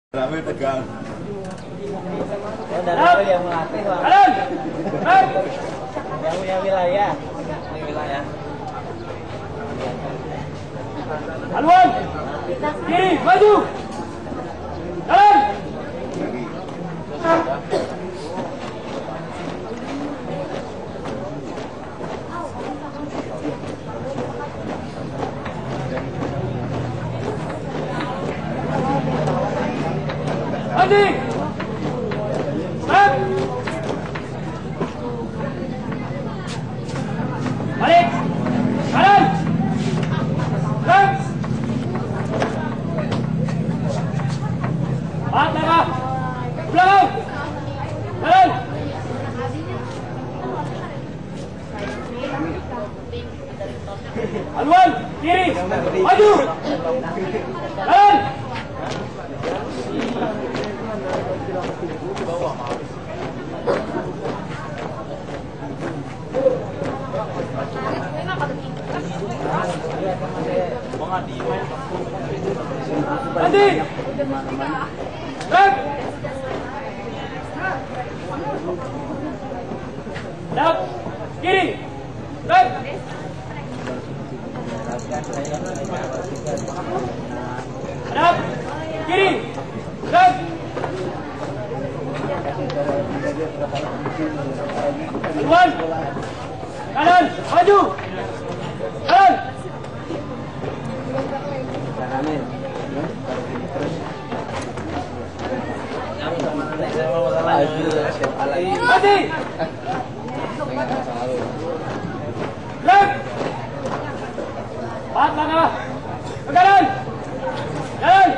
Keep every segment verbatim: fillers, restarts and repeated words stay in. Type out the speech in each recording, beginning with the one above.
Rame tegang. Oh, dari itu yang melatih lah. Yang punya wilayah. Ini wilayah. Haluan, kiri, maju. Jalan. Maju. Stop. Balik. Kanan. Stop. Empat langkah. Belakang. Jalan. Haluan, kiri. Maju. Jalan. Nanti. Stop. Stop. Kiri. Stop. Stop. Kiri. Stop. Haluan. Kanan. Maju. Jalan. Mati. Gerak. Empat langkah. Ke kanan. Jalan.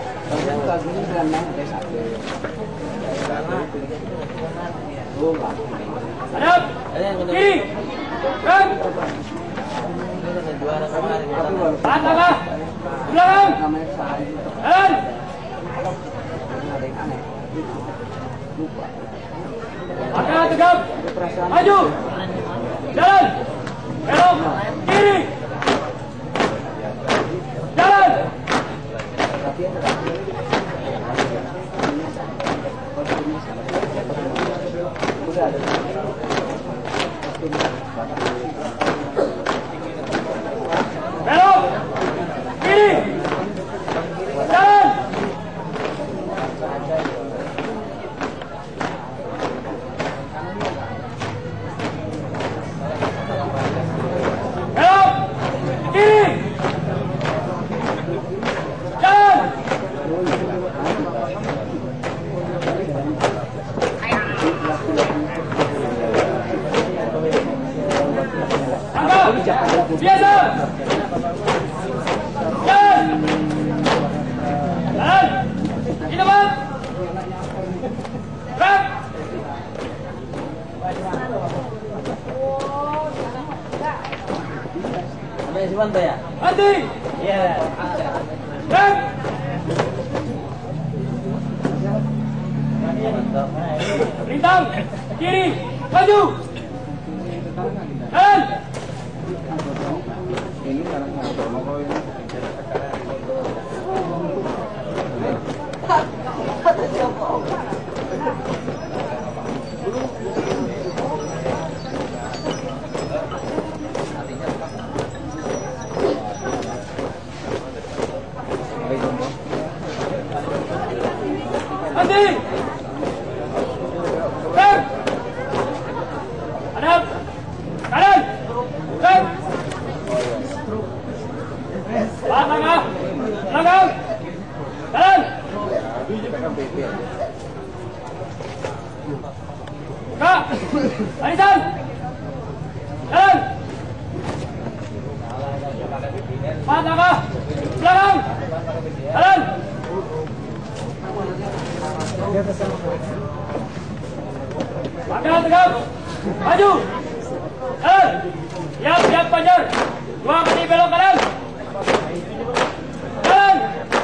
Hadap. Kiri. Gerak. Empat langkah. Belakang. Jalan. Angkat tegap. Maju. Jalan. Belok. Kiri. Jalan. Belok. Kiri. Jalan. Belok. Kiri. Jalan. Angkat. Biasa. Jalan. Jalan. Di depan. Gerak. Ada si Banto ya? Henti. Iya. Gerak. Rintang. Kiri. Maju. Jalan. Henti. Gerak. Hadap. Kanan. Gerak. Empat langkah. Belakang. Jalan. Kak. Arisan. Jalan. Empat langkah. Belakang. Jalan. Angkat tegap. Maju. Jalan. Siap, siap Banjar. Dua kali belok kanan. Jalan.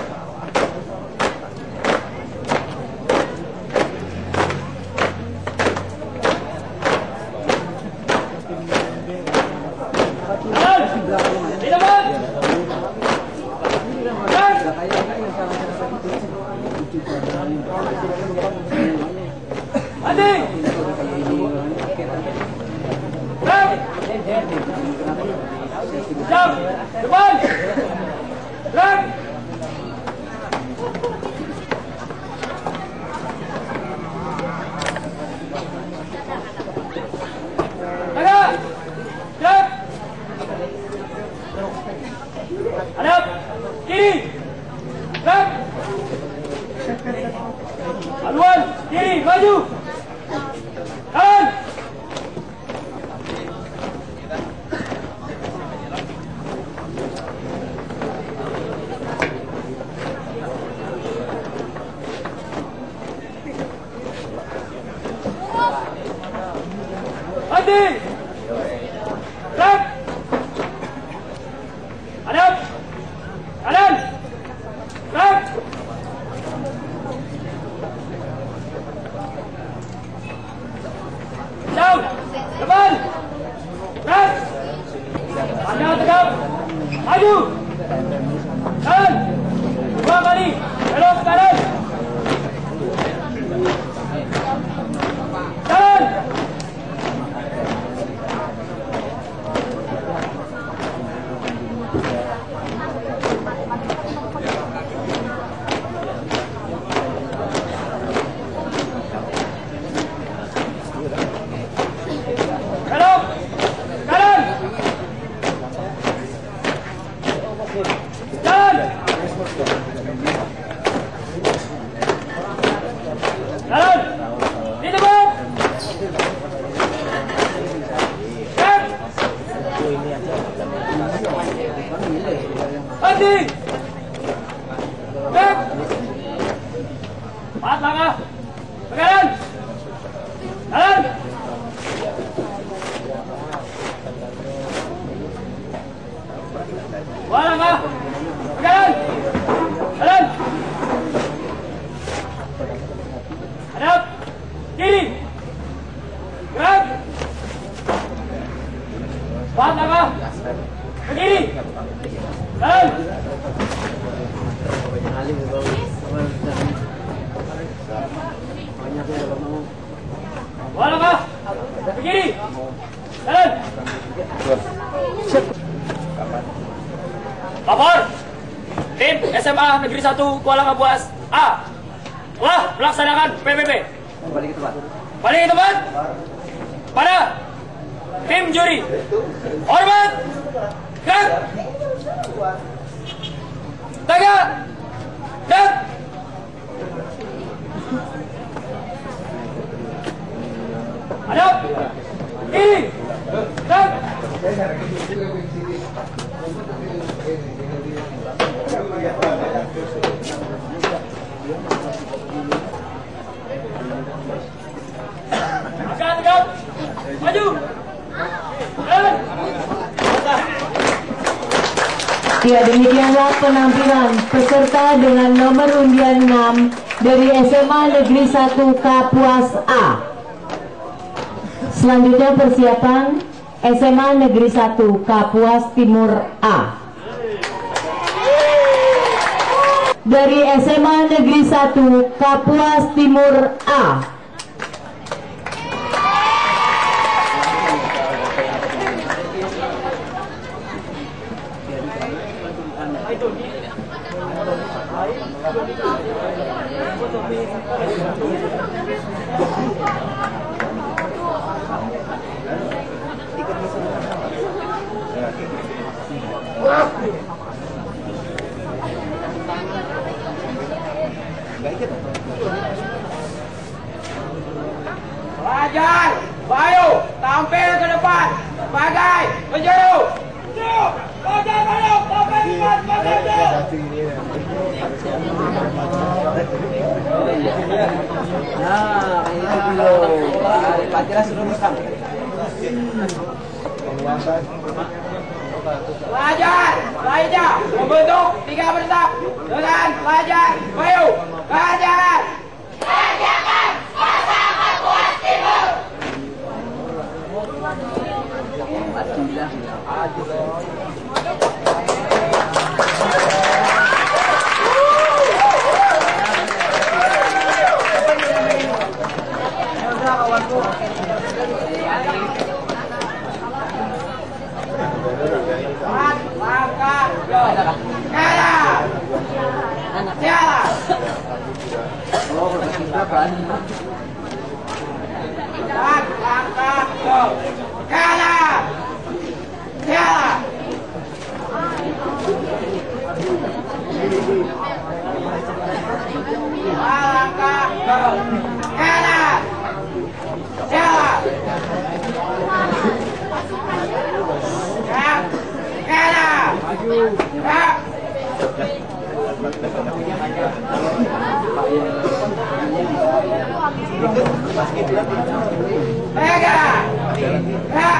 Jalan. Di depan. Jalan. Siap, depan. Gerak. Tengah. Siap. Hadap. Kiri. Gerak. Haluan. Kiri. Maju. Kanan. Hati. Gerak. Hadap. Kanan. Gerak. Jauh. Depan. Gerak. Pandang tegap. Maju. Kanan. Dua kali. Belok kanan. Kanan. Belok kanan. Jalan. Jalan. Di depan. Gerak. Henti. Gerak. Empat langkah. Ke kanan. Jalan. Dua langkah. Ke kanan. Jalan. Hadap. Kiri. Gerak. Empat langkah. Ke kiri. Jalan. Dua langkah. Ke kiri. Jalan. Lapor. Tim S M A Negeri satu Kuala Kapuas A telah melaksanakan P P P. Balik ke tempat. Balik ke tempat. Pada tim juri. Hormat. Gerak. Tegak. Gerak. Hadap. Kiri. Gerak. Agak tegap. Maju. Jalan. Ya, demikianlah penampilan peserta dengan nomor undian enam dari S M A Negeri satu Kapuas A. Selanjutnya persiapan S M A Negeri satu Kapuas Timur A. Dari S M A Negeri satu Kapuas Timur A. Pelajar, Bayu, tampil ke depan sebagai penjuru. Pelajar Bayu, tampil ke depan sebagai penjuru. Nah, ini dulu. Pelajaran suruh musang. Pelajar lainnya membentuk tiga bertap dengan pelajar Bayu. Pelajar. Pelajaran Pasar Kapuas Timur. Gerak. Mega. Gerak.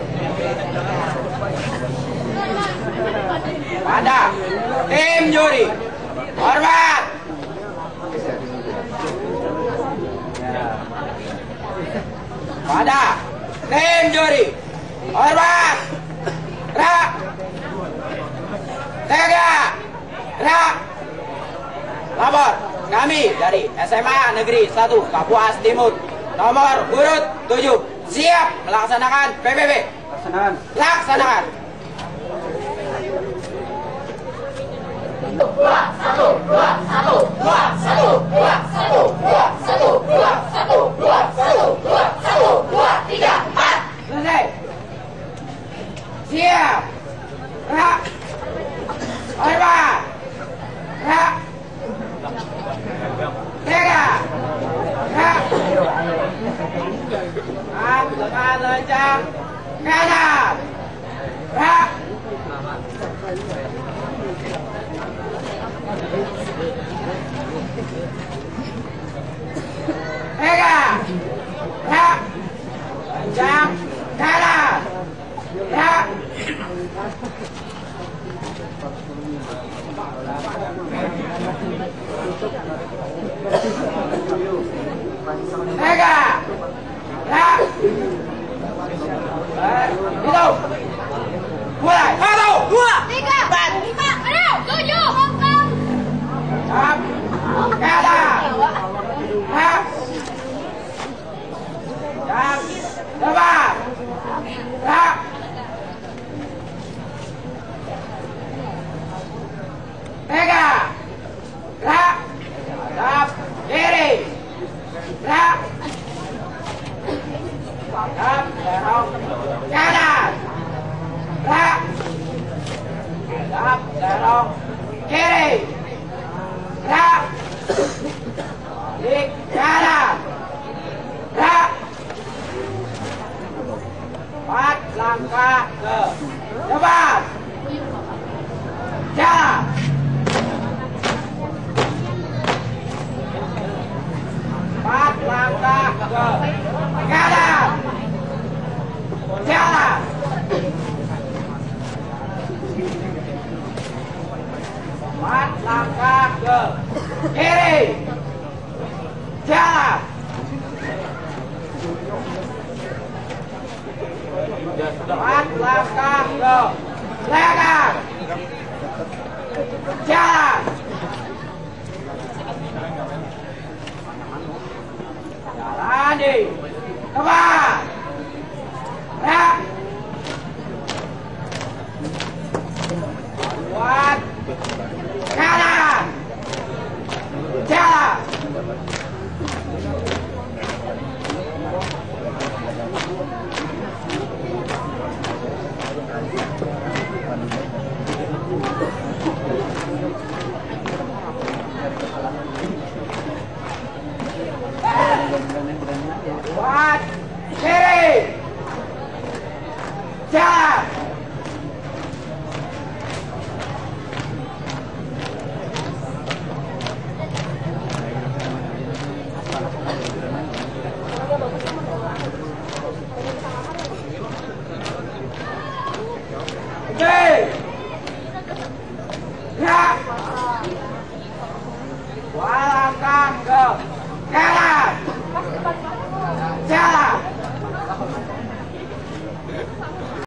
Pada tim juri hormat. Pada tim juri hormat. Gerak. Tegak. Gerak. Lapor kami dari S M A Negeri satu Kapuas Timur nomor urut tujuh siap melaksanakan P B B. Laksanakan. Laksanakan. Dua, satu, dua, satu, dua, satu, dua, satu, dua, satu, dua, satu, dua, satu, dua, satu, dua, tiga, empat. Selesai. Siap. Gerak. Hormat. Gerak. Tegak. Gerak. Angkat lencang kanan. Gerak. Tegak. Gerak. Lencang kanan. Gerak. Tegak. Gerak. Hitung. Mulai. Satu, dua, tiga, empat, lima, enam, tujuh, delapan. Jam. Kanan. Gerak. Jam. Depan. Gerak. Tegak. Gerak. Hadap kiri. Gerak. Hadap dorong kanan. Gerak. Hadap dorong kiri. Gerak. Balik kanan. Gerak. Empat langkah ke depan. Jalan. Empat langkah ke kanan. Jalan. Empat langkah ke kiri. Jalan. Empat langkah ke belakang. Jalan. Jalan di depan. Gerak. Buat kanan. Jalan. Buat kiri. Jalan. Oke. Gerak. Dua langkah ke kanan.